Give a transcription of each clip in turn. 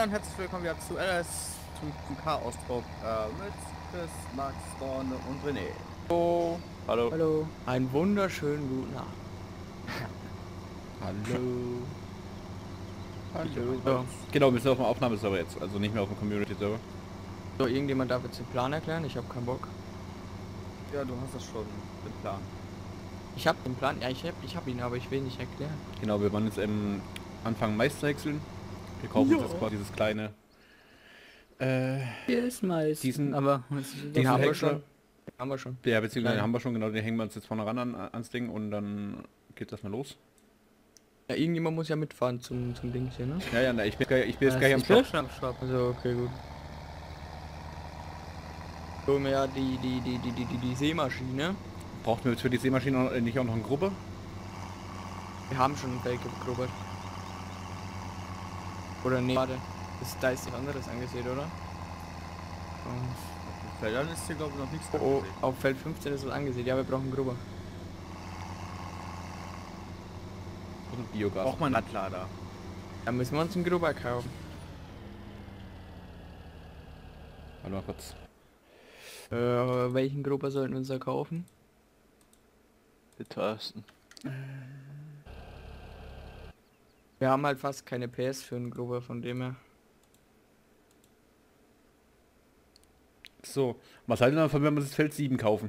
dann herzlich willkommen wieder zu LS zum Chaos-Trupp mit Chris, Max, Dorne und René. Hallo. Hallo. Hallo. Einen wunderschönen guten Abend. Hallo. Hallo. So. Genau, wir sind auf dem Aufnahmeserver jetzt, also nicht mehr auf dem Community-Server. So, irgendjemand darf jetzt den Plan erklären? Ich habe keinen Bock. Ja, du hast das schon, den Plan. Ich habe den Plan, ja ich hab ihn, aber ich will nicht erklären. Genau, wir wollen jetzt Anfang Meister wechseln. Wir kaufen uns jetzt quasi dieses kleine... Hier ist Mais. diesen- aber Den haben wir Häcksler. schon. Den haben wir schon. Ja, beziehungsweise Kleine. haben wir schon, genau, den hängen wir uns jetzt vorne ran ans Ding und dann geht das mal los. Ja, irgendjemand muss ja mitfahren zum Dings hier, ne? Ja, ich bin jetzt gleich am Ich bin Shop. schon am Shop. Also, okay, gut. So, ja, die Seemaschine. Braucht man jetzt für die Seemaschine nicht auch noch eine Gruppe? Wir haben schon ein Feld gegrubbert. Oder nee, warte. Da ist was anderes angesehen, oder? Auf den Feldern ist hier glaube ich noch nichts Oh, angesehen. auf Feld 15 ist was angesehen. Ja, wir brauchen einen Grubber. Und Biogas. Braucht man einen Radlader. Dann müssen wir uns einen Grubber kaufen. Warte mal kurz. Welchen Grubber sollten wir uns da kaufen? Den teuersten. Wir haben halt fast keine PS für einen Grubber, von dem her. So, was halten wir davon, wenn wir das Feld 7 kaufen?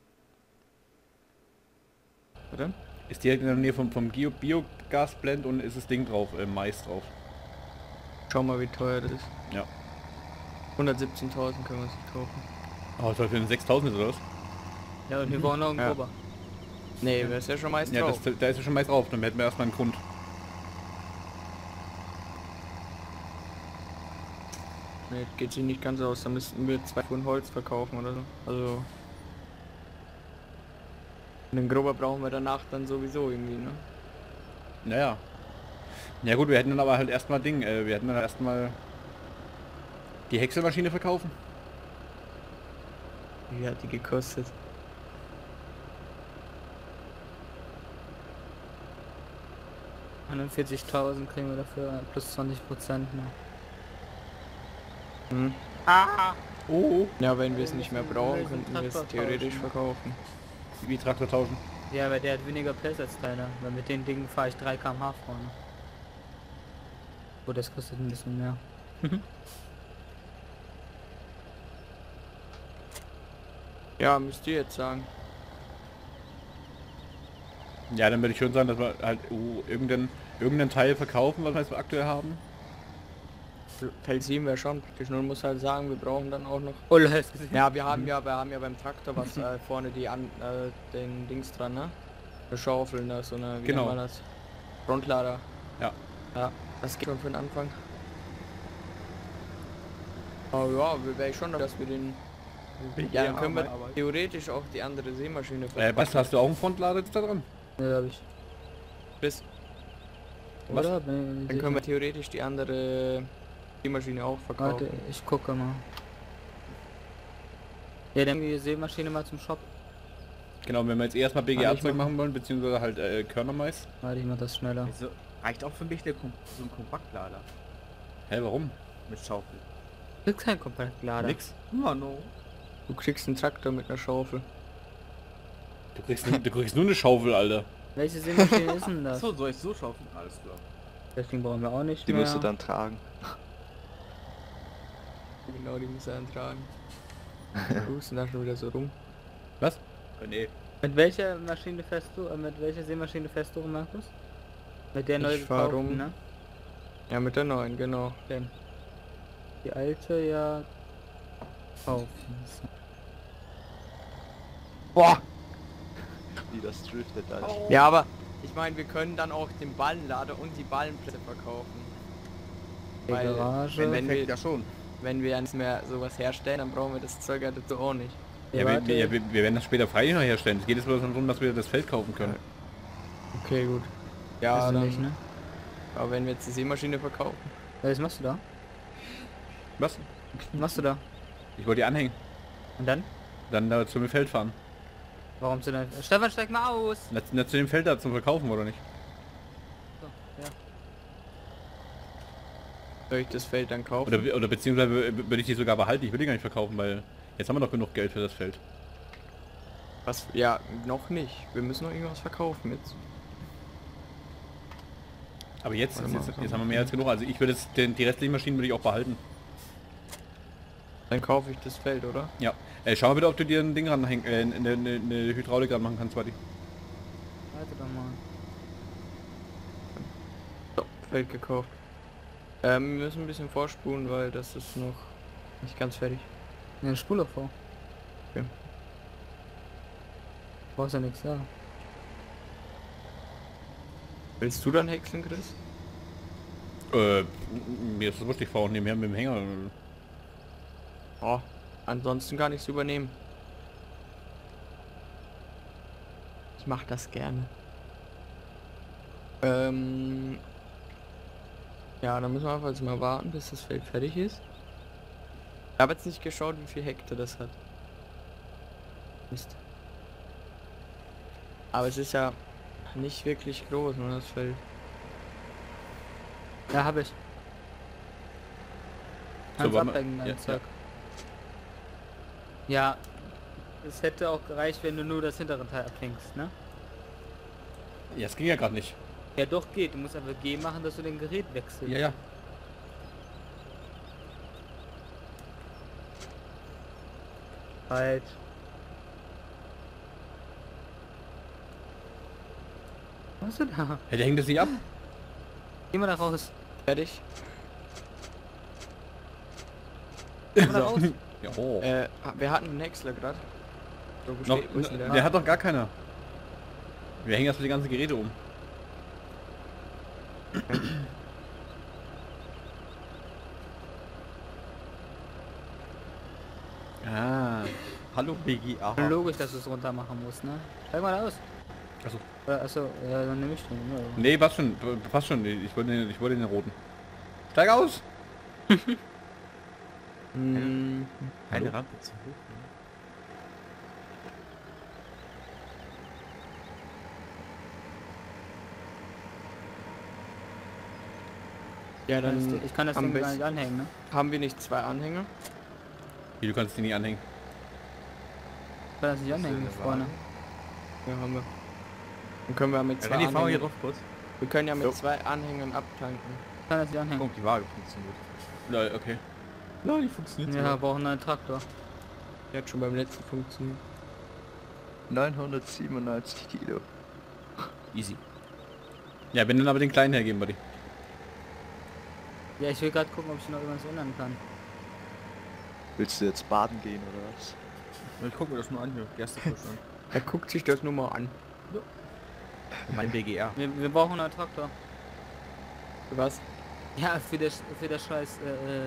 Oder? Ist direkt in der Nähe vom Biogasblend und ist das Ding drauf, Mais drauf. Schau mal, wie teuer das ist. Ja. 117.000 können wir sich kaufen. Oh, das war für den 6.000 oder was? Ja, und wir brauchen noch einen Ja. Grubber. Nee, da ist ja schon meist Ja, drauf. da ist ja schon Mais drauf, dann hätten wir erstmal einen Grund. Nee, geht sich nicht ganz aus, da müssten wir 2 Pfund Holz verkaufen oder so. Also... Den Grubber brauchen wir danach dann sowieso irgendwie, ne? Naja. Ja gut, wir hätten dann aber halt erstmal wir hätten dann erstmal die Häckselmaschine verkaufen. Wie hat die gekostet? Ja. 41.000 kriegen wir dafür, plus 20% noch. Hm. Oh. Ja, wenn wir es nicht mehr brauchen, Welchen könnten wir es Traktor theoretisch tauschen? verkaufen. Wie Traktor tauschen? Ja, aber der hat weniger Platz als deiner, weil mit den Dingen fahre ich 3 km/h vorne. Oh, das kostet ein bisschen mehr. Ja, müsst ihr jetzt sagen. Ja, dann würde ich schon sagen, dass wir halt irgendeinen Teil verkaufen, was wir jetzt aktuell haben. Feld 7 wäre schon praktisch, nur muss halt sagen, wir brauchen dann auch noch... Oh, hast gesehen? Ja, wir haben ja beim Traktor was vorne den Dings dran, ne? Eine Schaufel, ne? So eine, wie Genau. nennt man das? Frontlader. Ja. Ja, das geht schon für den Anfang. Aber ja, wäre ich schon, dass wir den... Ja, dann können wir theoretisch auch die andere Seemaschine Was, hast du auch einen Frontlader jetzt da dran? Ja, hab ich. Bis, Was? Oder? Bin ich dann sicher. können wir theoretisch die andere Seemaschine auch verkaufen. Warte, ich gucke mal. Ja, dann die Seemaschine mal zum Shop. Genau, wenn wir jetzt erstmal Kann ich BGA-Zeug machen. machen wollen, beziehungsweise halt Körnermais. Warte, ich mach das schneller. Also, reicht auch für mich so ein Kompaktlader Hä, warum? mit Schaufel. Das ist kein Kompaktlader. Nix. Mano. Du kriegst einen Traktor mit einer Schaufel. Du kriegst nur eine Schaufel, Alter. Welche Seemaschine ist denn das? Achso, soll ich so schaufeln? Alles klar. Das Ding brauchen wir auch nicht Die mehr. musst du dann tragen. Genau, die muss er antragen. Du bist da schon wieder so rum. Was? Nee. Mit welcher Maschine fährst du? Mit welcher Seemaschine fährst du, Markus? Mit der Ich neu fahr gekauften, rum. ne? Ja, mit der neuen, genau. Okay. Die alte ja kaufen. Boah! Wie das driftet, Alter. Ja, aber ich meine, wir können dann auch den Ballenlader und die Ballenplätze verkaufen. Die Weil, Garage. wenn Fängt ja wir, schon. wenn wir ja nicht mehr sowas herstellen, dann brauchen wir das Zeug ja dazu auch nicht. Ja, warte. wir werden das später frei herstellen. Es geht jetzt bloß darum, dass wir das Feld kaufen können. Okay, gut. Ja, Weißt du dann, nicht, ne? aber wenn wir jetzt die Seemaschine verkaufen. Was machst du da? Was? Was machst du da? Ich wollte die anhängen. Und dann? Dann da zum Feld fahren. Warum zu denn? Stefan, steig mal aus! Na, zu dem Feld da zum Verkaufen, oder nicht? So, ja. Soll ich das Feld dann kaufen? Oder beziehungsweise würde ich die sogar behalten. Ich will die gar nicht verkaufen, weil jetzt haben wir doch genug Geld für das Feld. Was? Ja, noch nicht. Wir müssen noch irgendwas verkaufen jetzt. Aber jetzt, Warte mal, jetzt haben wir mehr als genug. Also ich würde jetzt die restlichen Maschinen würde ich auch behalten. Dann kaufe ich das Feld, oder? Ja. Schau mal bitte, ob du dir ein Ding ranhängen, eine Hydraulik ranmachen kannst, Buddy. Warte doch mal. So, Feld gekauft. Wir müssen ein bisschen vorspulen, weil das ist noch nicht ganz fertig. Ja, spule doch vor. Okay. Brauchst ja nichts sagen. Willst du dann häckseln, Chris? Mir ist das wurscht, ich fahre auch nebenher mit dem Hänger. Oh, ansonsten gar nichts übernehmen. Ich mach das gerne. Ja, dann müssen wir einfach jetzt mal warten, bis das Feld fertig ist. Ich habe jetzt nicht geschaut, wie viel Hektar das hat. Mist. Aber es ist ja nicht wirklich groß, ne, das Feld. Ja, hab ich. Kannst warte mal. abhängen, dein Ja, Zeug. Ja, es hätte auch gereicht, wenn du nur das hintere Teil abhängst, ne? Ja, es ging ja gerade nicht. Ja doch, geht. Du musst einfach G machen, dass du den Gerät wechselst. Ja, ja. Halt. Was ist denn da? Ja, der hängt das nicht ab. Geh mal da raus. Fertig? Geh mal da raus. Ja, oh. Wir hatten einen Häcksler gerade. So, Noch, wo ist denn der hat doch gar keiner. Wir hängen erst die ganzen Geräte um. Ah. Hallo BGA. Logisch, dass du es runter machen musst, ne? Steig mal da aus. Achso. Achso, ja, dann nehme ich den. Ja. Nee, passt schon. Passt schon. Ich wollte den roten. Steig aus! Hm, Eine Rampe zu hoch. ja, dann Ich kann das am Ding gar besten- nicht anhängen, ne? haben wir nicht zwei Anhänger. Wie, du kannst die nicht anhängen. Ich kann das nicht anhängen hier vorne. Ja, haben wir. Dann können wir mit zwei Renny, fahr mal hier Anhängern, drauf kurz. wir können ja mit zwei Anhängern abtanken. Ich kann das nicht anhängen. Guck, die Waage funktioniert. Lol, okay. Ja, die funktioniert Ja, wir brauchen einen Traktor. Der hat schon beim letzten funktioniert. 997 Kilo. Easy. Ja, wenn dann aber den kleinen hergeben, Buddy. Ja, ich will gerade gucken, ob ich noch irgendwas ändern kann. Willst du jetzt baden gehen oder was? Ich guck mir das mal an hier. Erste Frisch an. Er guckt sich das nur mal an. Mein BGR. Wir brauchen einen Traktor. Für was? Ja, für das Scheiß,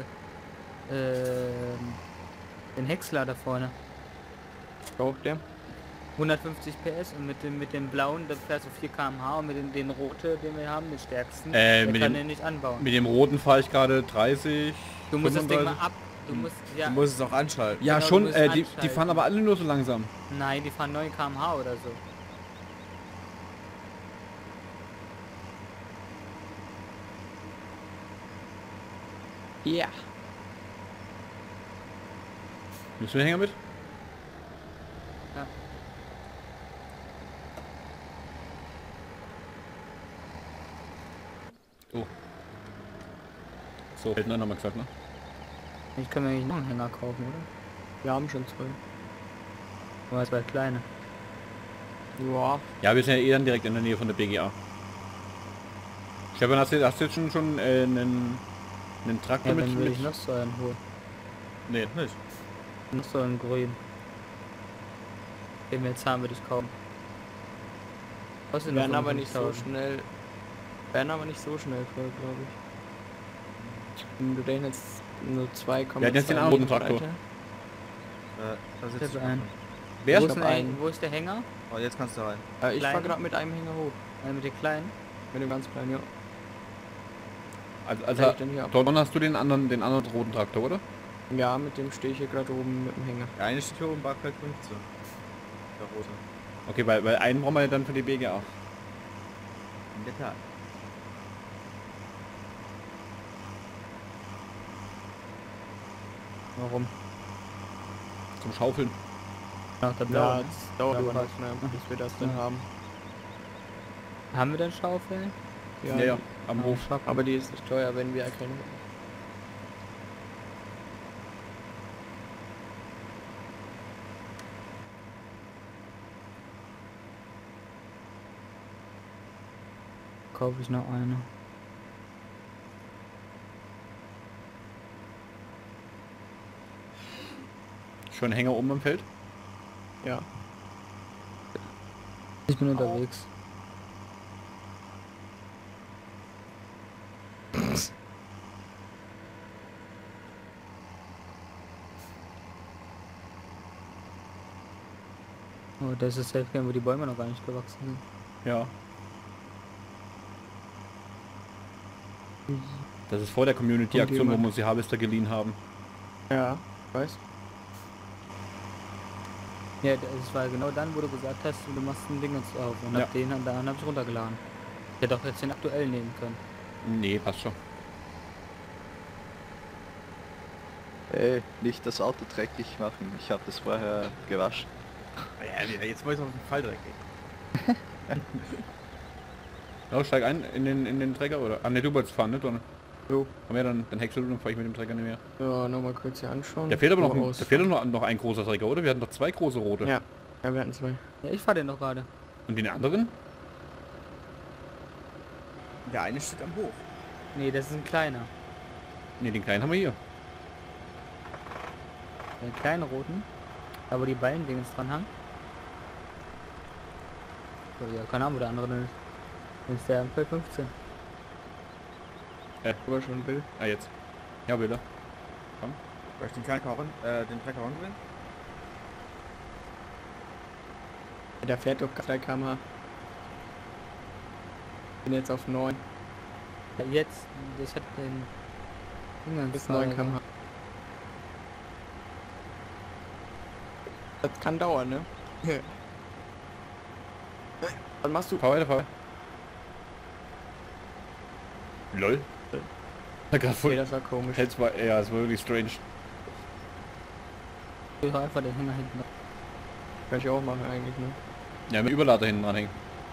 den Häcksler da vorne. Braucht der? 150 PS und mit dem blauen, da fährst du 4 km/h und mit den rote, den wir haben, den stärksten, der mit kann dem- den nicht anbauen. Mit dem roten fahre ich gerade 30. Du musst das Ding mal 35. ab. Du musst, ja, Du musst es auch anschalten. Ja, Genau, schon. du musst Die anschalten. fahren aber alle nur so langsam. nein, die fahren 9 km/h oder so. Ja. Nimmst du den Hänger mit? Ja. Oh. So, hätten wir nochmal gesagt, ne? Ich kann mir eigentlich noch einen Hänger kaufen, oder? Wir haben schon zwei. Aber zwei kleine. Ja. Ja, wir sind ja eh dann direkt in der Nähe von der BGA. Stefan, hast du jetzt schon einen Traktor Ja, mit? dann will mit? ich noch so einen holen. Nee, nicht. Noch so einen grün. Den wir jetzt haben, würde ich kaufen. Kostet nur Werden aber nicht so 55.000. schnell. Werden aber nicht so schnell voll, glaube ich. Du denkst jetzt nur 2, Wir hatten jetzt den anderen Traktor. Das Ich ist hab einen. Wer Wo ist ist, hab der, einen. wo ist der Hänger? Oh, jetzt kannst du rein. Ich fahr Klein? gerade mit einem Hänger hoch. Mit den kleinen? Mit dem ganz kleinen, ja. Also, Leite ich den hier ab. Don hast du den anderen roten Traktor, oder? Ja, mit dem stehe ich hier gerade oben mit dem Hänger. Der eine steht hier oben, Barclay 15. Der rote. Okay, weil einen brauchen wir ja dann für die BGA. In der Tat. Warum? Zum Schaufeln. Nach der Ja, blauen. das dauert Aber aber nicht. noch, ne, bis wir das dann haben. Haben wir denn Schaufeln? Ja, am Hof. Aber die ist nicht teuer, wenn wir erkennen. Kaufe ich noch eine. Schon Hänger oben am Feld. Ja. Ich bin unterwegs. Oh, das ist das Safe, wo die Bäume noch gar nicht gewachsen sind. Ja. Das ist vor der Community-Aktion, wo wir uns die Harvester geliehen haben. Ja, weiß. Ja, das war genau dann, wo du gesagt hast, du machst ein Ding jetzt auf. Und Ja. dann hab ich runtergeladen. Ich hätte auch jetzt den aktuellen nehmen können. Nee, passt schon. Ey, nicht das Auto dreckig machen. Ich habe das vorher gewaschen. Ja, jetzt wollte ich auf den Fall direkt gehen. Ja, steig ein in den Träger oder? Ah ne, du wolltest fahren, ne? Donne? Jo. Komm her, dann häckst du, dann fahr ich mit dem Träger nicht mehr. Ja, nochmal kurz hier anschauen. Da fehlt aber Aus. noch ein großer Träger, oder? Wir hatten doch 2 große rote. Ja. Ja, wir hatten 2. Ja, ich fahr den doch gerade. Und den anderen? Der eine steht am Hof. Nee, das ist ein kleiner. Ne, den kleinen haben wir hier. Den kleinen roten. Aber die Ballen Dingens dran haben. So, ja, keine Ahnung, wo der andere denn ist. Das ist der am Feld 15. Aber schon ein Bild. Ah, jetzt. Ja, Bilder. Soll ich den kleinen den Trecker rangewinnen? Der fährt doch 3 km/h. Bin jetzt auf 9. Ja, jetzt, ich hab den Dingens Bis 9 km/h. Das kann dauern, ne? Was machst du? Fahr weiter, fahr weiter. LOL. Ja, gerade Okay, voll. das war komisch. Ja, es war wirklich strange. Ich fahr einfach den Hänger hinten. Kann ich auch machen eigentlich, ne? Ja, mit Überlader hinten dranhängen.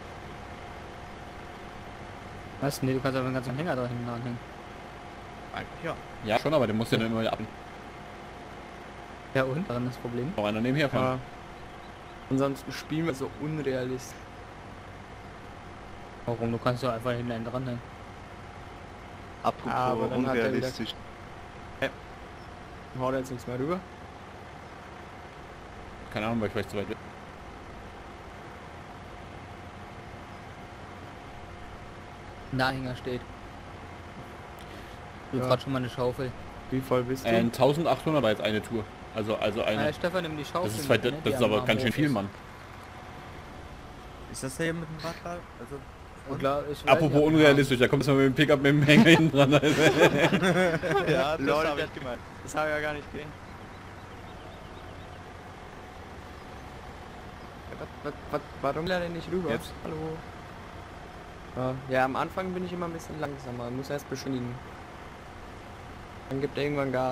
Was? Nee, du kannst aber den ganzen Hänger da hinten dranhängen. Eigentlich ja. Ja, schon, aber den musst du dann immer wieder ab. Ja, und? Daran ist das Problem. Noch einer nebenher fahren. Ja. Ansonsten spielen wir so unrealistisch. Warum? Du kannst ja einfach hinten einen dranhängen. Apropos Aber dann hat er wieder- unrealistisch. Haut jetzt nichts mehr rüber. Keine Ahnung, weil ich vielleicht zu weit bin. Ein Anhänger steht. Du Ja. gerade schon mal eine Schaufel. Wie voll bist du? 1800 war jetzt eine Tour. Also eine. Stefan, nimm die Schaufel. Das ist, mit, das ne, die ist am aber ganz Hof schön viel, ist. Mann. Ist das hier mit dem Radl? Also, Und klar, ich weiß Apropos nicht, ob- unrealistisch, da kommst du mal mit dem Pickup mit dem Hänger hinten dran. Also. Ja, das Lol, habe ich gemeint. Das habe ich ja gar nicht gesehen. Ja, warum lädt er nicht rüber? Jetzt? Hallo. Ja, am Anfang bin ich immer ein bisschen langsamer. Muss erst beschleunigen. Dann gibt er irgendwann Gas.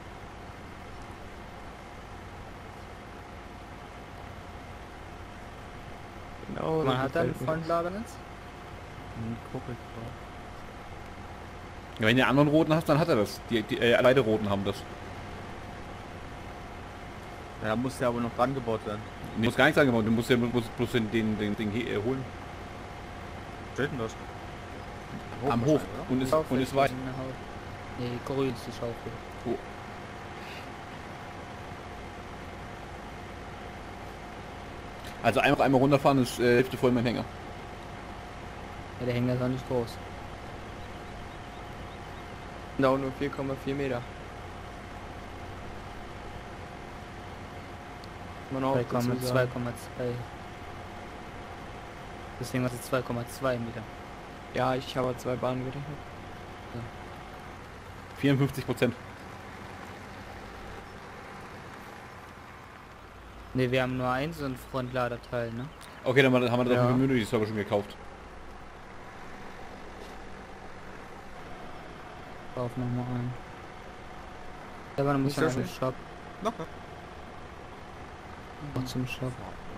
Genau. Man so hat dann gefällt mir Frontlader jetzt? Ja, wenn du den anderen roten hast, dann hat er das. Die beide roten haben das. ja, da muss der aber noch dran gebaut werden. Du musst gar nichts angebaut, du musst ja bloß den Ding hier holen. Steht denn das? Am Hof. Und ist weit. Nee, grün ist die Schaufel. Also einfach einmal runterfahren ist Hälfte voll mein Hänger. Ja, der Hänger ist auch nicht groß. Genau, nur 4,4 Meter. Man auch 2,2. dazu sagen. Deswegen was ist 2,2 Meter. Ja, ich habe 2 Bahnen gerechnet. 54%. Ne, wir haben nur eins so ein Frontladerteil, ne? Okay, dann haben wir das Ja. auf dem Community Server schon gekauft. Kauf nochmal ein. Aber dann muss Nicht man so zum schlecht. Shop. Locker. Noch zum Shop.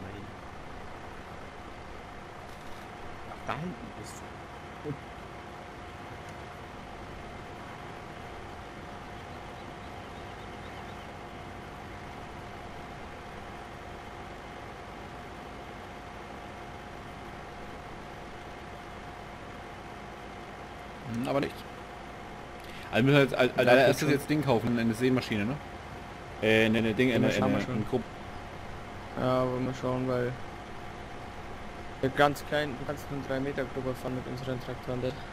Ach, da hinten bist du. Aber nicht. Also müssen wir jetzt als allererstes jetzt Ding kaufen, eine Sämaschine, ne? Ne, Ding, Ja, schauen wir schon. eine Gruppe. Ja, wollen wir schauen, weil... Wir ganz klein, du kannst nur einen 3 Meter Gruppe fahren mit unseren Traktoren. Das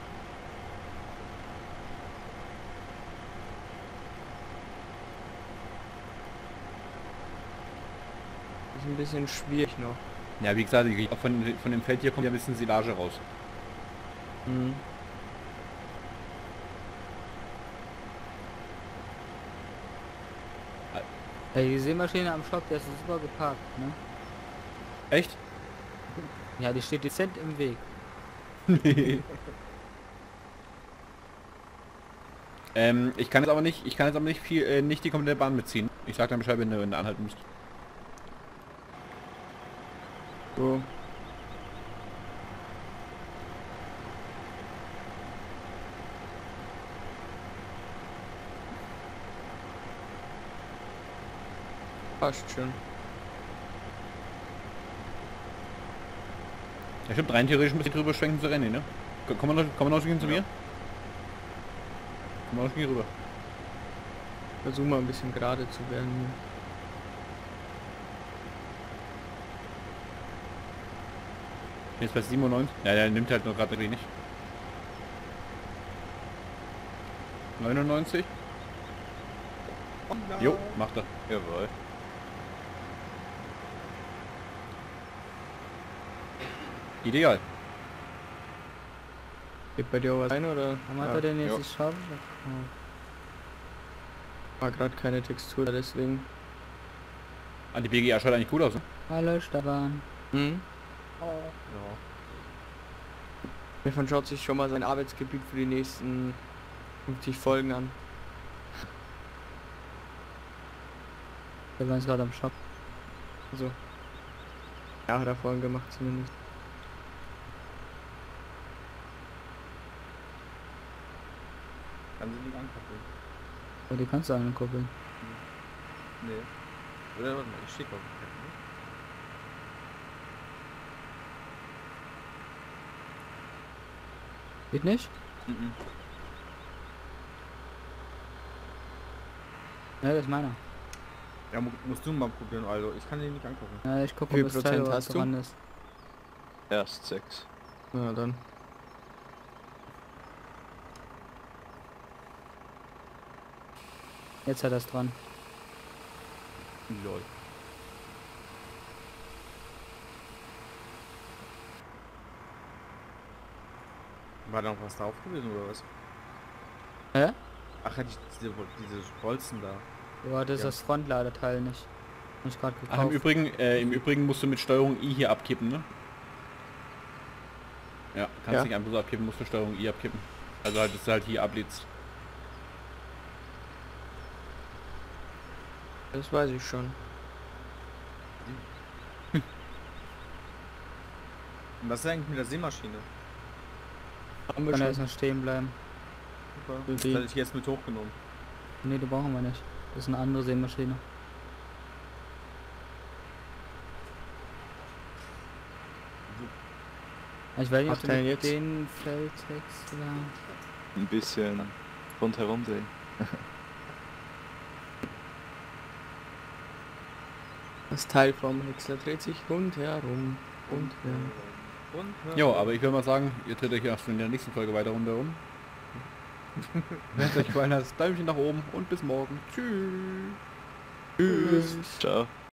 ist ein bisschen schwierig noch. Ja, wie gesagt, auch von dem Feld hier kommt ja ein bisschen Silage raus. Mhm. Hey, die Sämaschine am Shop, der ist super geparkt, ne? Echt? Ja, die steht dezent im Weg. Ich kann jetzt aber nicht viel, nicht die komplette Bahn mitziehen. Ich sag dann Bescheid, wenn du anhalten musst. So. Passt schon. Ja stimmt, rein theoretisch muss ich drüber schwenken zu Rennen, ne? Kommen wir noch zu mir? Kommen wir noch hier rüber. Versuch mal ein bisschen gerade zu werden hier. Jetzt bei 97. Ja, der nimmt halt nur gerade wenig. 99. Jo, macht er. Jawohl. Ideal. Geht bei dir auch was ein oder? Warum hat Ja, er denn jetzt jo. die Schaufel? war gerade keine Textur, deswegen. Ah, die BGA schaut eigentlich gut aus, ne? Hallo Stefan. Mhm. Ja. Stefan schaut sich schon mal sein Arbeitsgebiet für die nächsten 50 Folgen an. Stefan ist gerade am Shop. Also. Ja, hat er vorhin gemacht zumindest. Kann sie nicht ankoppeln. Oh, die kannst du ankuppeln. Nee. Oder warte mal, ich schicke auf den ne? Geht nicht? Mhm. Ja, das ist meiner. Ja, musst du mal probieren, also. Ich kann den nicht angucken. Ja, ich gucke, Wie ob viel das Teil Prozent was hast du? dran ist. Erst 6. Na dann. Jetzt hat er es dran. Lol. War da noch was drauf gewesen oder was? Hä? Ach ja, diese Bolzen da. Ja, das ist Ja. das Frontladeteil nicht. Hab ich gerade Ach, im gekauft. Übrigen musst du mit Steuerung I hier abkippen, ne? Ja, kannst Ja. nicht einfach so abkippen, musst du Steuerung I abkippen. Also halt, dass du halt hier ablädst. Das weiß ich schon. Und was ist eigentlich mit der Seemaschine? Haben wir Kann er schon. jetzt noch stehen bleiben? Super. Die- Das hätte ich jetzt mit hochgenommen. Nee, die brauchen wir nicht. Das ist eine andere Sämaschine. Ich weiß nicht, ob Macht du er mit jetzt? den Feldtext Ein bisschen rundherum drehen. Das Teil vom Häcksler dreht sich rundherum. Rundherum. Und? Jo, aber ich würde mal sagen, ihr dreht euch erst in der nächsten Folge weiter rundherum. Wenn es euch gefallen hat, Däumchen nach oben und bis morgen. Tschüss. Tschüss. Ciao.